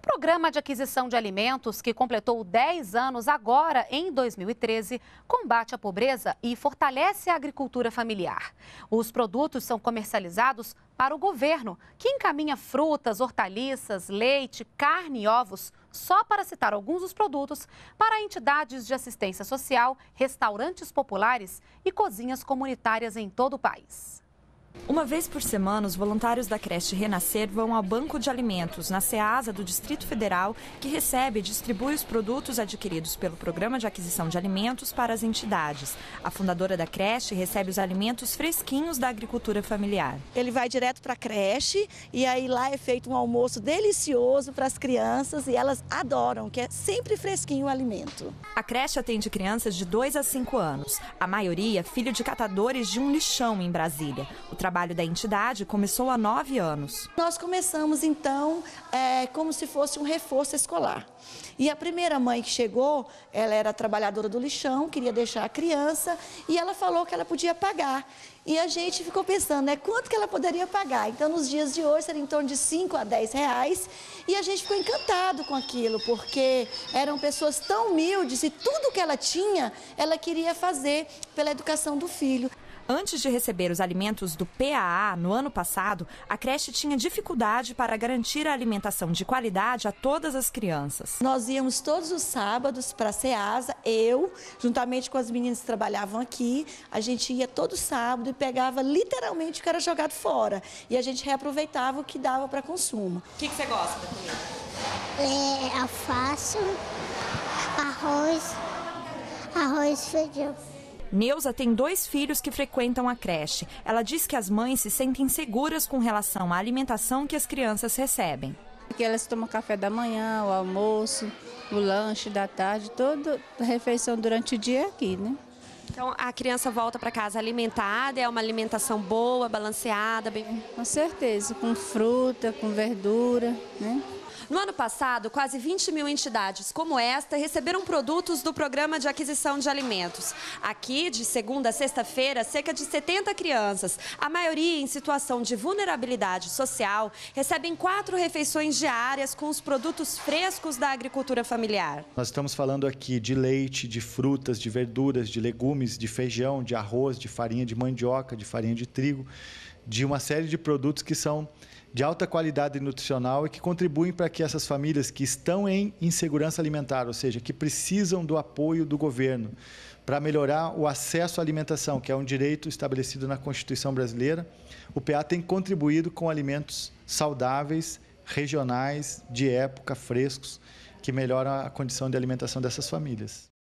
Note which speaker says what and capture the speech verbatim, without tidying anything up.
Speaker 1: Programa de Aquisição de Alimentos, que completou dez anos agora, em dois mil e treze, combate a pobreza e fortalece a agricultura familiar. Os produtos são comercializados para o governo, que encaminha frutas, hortaliças, leite, carne e ovos, só para citar alguns dos produtos, para entidades de assistência social, restaurantes populares e cozinhas comunitárias em todo o país.
Speaker 2: Uma vez por semana, os voluntários da creche Renascer vão ao Banco de Alimentos, na Ceasa do Distrito Federal, que recebe e distribui os produtos adquiridos pelo Programa de Aquisição de Alimentos para as entidades. A fundadora da creche recebe os alimentos fresquinhos da agricultura familiar.
Speaker 3: Ele vai direto para a creche e aí lá é feito um almoço delicioso para as crianças e elas adoram, que é sempre fresquinho o alimento.
Speaker 2: A creche atende crianças de dois a cinco anos, a maioria filho de catadores de um lixão em Brasília. O trabalho da entidade começou há nove anos.
Speaker 3: Nós começamos, então, é, como se fosse um reforço escolar. E a primeira mãe que chegou, ela era trabalhadora do lixão, queria deixar a criança e ela falou que ela podia pagar. E a gente ficou pensando, né, quanto que ela poderia pagar? Então, nos dias de hoje, era em torno de cinco a dez reais. E a gente ficou encantado com aquilo, porque eram pessoas tão humildes e tudo que ela tinha, ela queria fazer pela educação do filho.
Speaker 2: Antes de receber os alimentos do P A A no ano passado, a creche tinha dificuldade para garantir a alimentação de qualidade a todas as crianças.
Speaker 3: Nós íamos todos os sábados para a Ceasa, eu, juntamente com as meninas que trabalhavam aqui, a gente ia todo sábado e pegava literalmente o que era jogado fora. E a gente reaproveitava o que dava para consumo.
Speaker 2: O que, que você gosta da comida?
Speaker 4: É alface, arroz, arroz e feijão.
Speaker 2: Neuza tem dois filhos que frequentam a creche. Ela diz que as mães se sentem seguras com relação à alimentação que as crianças recebem.
Speaker 5: Aqui elas tomam café da manhã, o almoço, o lanche da tarde, toda a refeição durante o dia aqui, né?
Speaker 2: Então a criança volta para casa alimentada, é uma alimentação boa, balanceada, bem...
Speaker 5: Com certeza, com fruta, com verdura, né?
Speaker 2: No ano passado, quase vinte mil entidades como esta receberam produtos do Programa de Aquisição de Alimentos. Aqui, de segunda a sexta-feira, cerca de setenta crianças, a maioria em situação de vulnerabilidade social, recebem quatro refeições diárias com os produtos frescos da agricultura familiar.
Speaker 6: Nós estamos falando aqui de leite, de frutas, de verduras, de legumes, de feijão, de arroz, de farinha de mandioca, de farinha de trigo, de uma série de produtos que são de alta qualidade nutricional e que contribuem para que essas famílias que estão em insegurança alimentar, ou seja, que precisam do apoio do governo para melhorar o acesso à alimentação, que é um direito estabelecido na Constituição brasileira, o P A tem contribuído com alimentos saudáveis, regionais, de época, frescos, que melhoram a condição de alimentação dessas famílias.